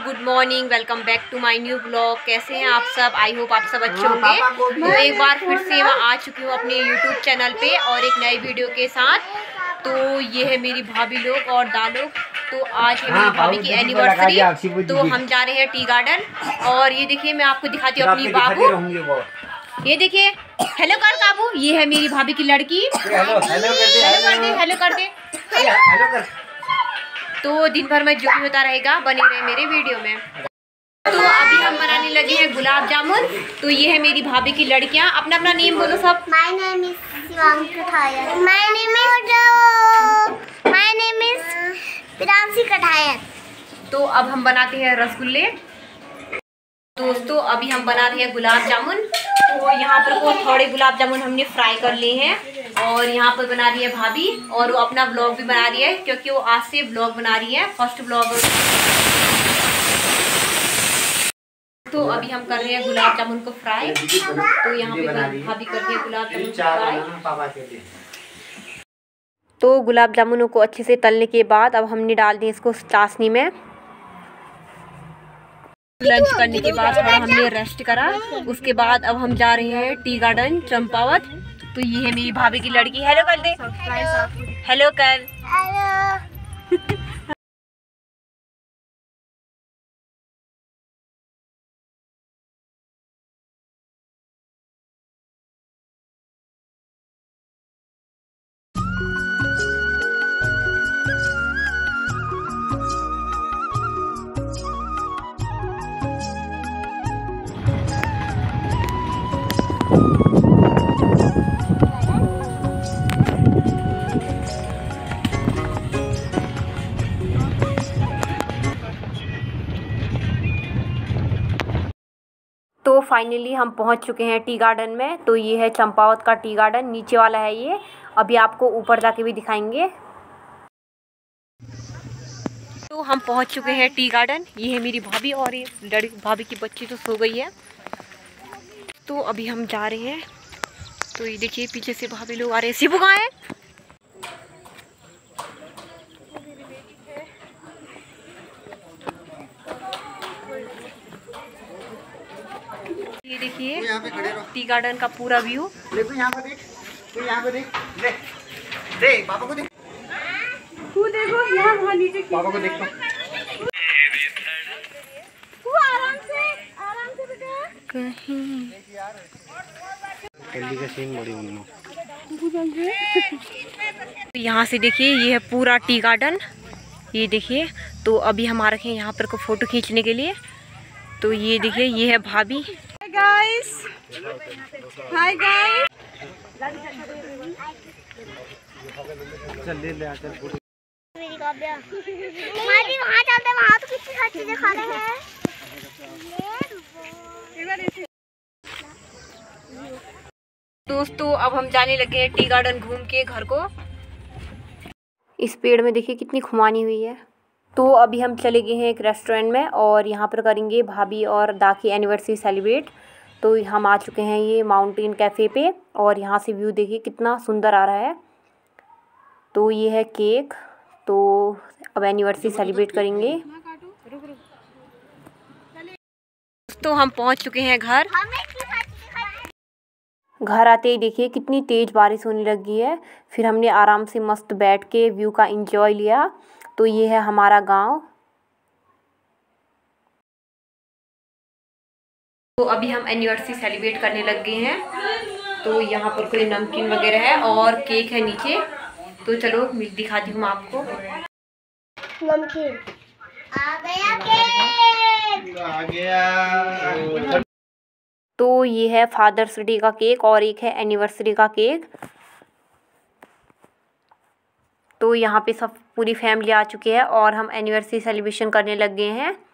Good morning, welcome back to my new blog. कैसे हैं आप सब? आई होप आप सब अच्छे होंगे। तो एक बार फिर से मैं आ चुकी हूँ अपने यूट्यूब चैनल पे और एक नई वीडियो के साथ। तो ये है मेरी भाभी लोग और दालोग। तो आज है मेरी भाभी की एनिवर्सरी, तो हम जा रहे हैं टी गार्डन। और ये देखिए, मैं आपको दिखाती हूँ अपनी बाबू। ये देखिए, हेलो कर बाबू, ये है मेरी भाभी की लड़की। हेलो कर दे। तो दिन भर में जो भी होता रहेगा बने रहे मेरे वीडियो में। तो अभी हम बनाने लगे हैं गुलाब जामुन। तो ये है मेरी भाभी की लड़कियां। अपना अपना नेम बोलो सब। My name is Shivangi Kathayat. My name is Priyanshi Kathayat. तो अब हम बनाते हैं रसगुल्ले। दोस्तों अभी हम बना रहे हैं गुलाब जामुन। तो यहाँ पर वो थोड़े गुलाब जामुन हमने फ्राई कर लिए हैं और यहाँ पर बना रही है भाभी। और वो अपना व्लॉग भी बना रही है क्योंकि वो आज से व्लॉग बना रही है, फर्स्ट व्लॉग। तो अभी हम कर रहे हैं गुलाब जामुन को फ्राई। तो यहाँ पे भाभी कर रही है गुलाब जामुन फ्राई। तो गुलाब जामुनों को अच्छे से तलने के बाद अब हमने डाल दी इसको चाशनी में। लंच करने के बाद थोड़ा हमने रेस्ट करा। उसके बाद अब हम जा रहे हैं टी गार्डन चंपावत। तो ये है मेरी भाभी की लड़की। हेलो कर दे। हेलो कर। तो फाइनली हम पहुंच चुके हैं टी गार्डन में। तो ये है चंपावत का टी गार्डन, नीचे वाला है ये। अभी आपको ऊपर जाके भी दिखाएंगे। तो हम पहुंच चुके हैं टी गार्डन। ये है मेरी भाभी और ये लड़की, भाभी की बच्ची तो सो गई है। तो अभी हम जा रहे हैं। तो ये देखिए पीछे से भाभी लोग आ रहे हैं। शिबू कहाँ है? ये देखिए टी गार्डन का पूरा व्यू। यहाँ पर देख, तू यहाँ पे देख, ले पापा को देख, तू देखो यहाँ वहाँ नीचे पापा को देख। तू आराम से बेटा। कहीं जल्दी का सीन बड़ी उन्नो। यहाँ से देखिए ये है पूरा टी गार्डन। ये देखिए, तो अभी हम आ रखे हैं यहाँ पर को फोटो खींचने के लिए। तो ये देखिए ये है भाभी। Hi guys. चल ले चल। मेरी काव्या माजी वहाँ चलते हैं, वहाँ तो कितनी सारी चीजें खा रहे हैं। दोस्तों अब हम जाने लगे हैं टी गार्डन घूम के घर को। इस पेड़ में देखिए कितनी खुमानी हुई है। तो अभी हम चले गए हैं एक रेस्टोरेंट में और यहाँ पर करेंगे भाभी और दा की एनिवर्सरी सेलिब्रेट। तो हम आ चुके हैं ये माउंटेन कैफ़े पे और यहाँ से व्यू देखिए कितना सुंदर आ रहा है। तो ये है केक। तो अब एनिवर्सरी सेलिब्रेट करेंगे। तो हम पहुँच चुके हैं घर। घर आते ही देखिए कितनी तेज़ बारिश होने लगी है। फिर हमने आराम से मस्त बैठ के व्यू का एंजॉय लिया। तो ये है हमारा गांव। तो अभी हम एनिवर्सरी सेलिब्रेट करने लग गए हैं। तो यहाँ पर कोई नमकीन वगैरह है और केक है नीचे। तो चलो दिखाती हूँ आपको। नमकीन आ गया, केक आ गया। तो ये है फादर्स डे का केक और एक है एनिवर्सरी का केक। तो यहाँ पे सब पूरी फैमिली आ चुकी है और हम एनिवर्सरी सेलिब्रेशन करने लग गए हैं।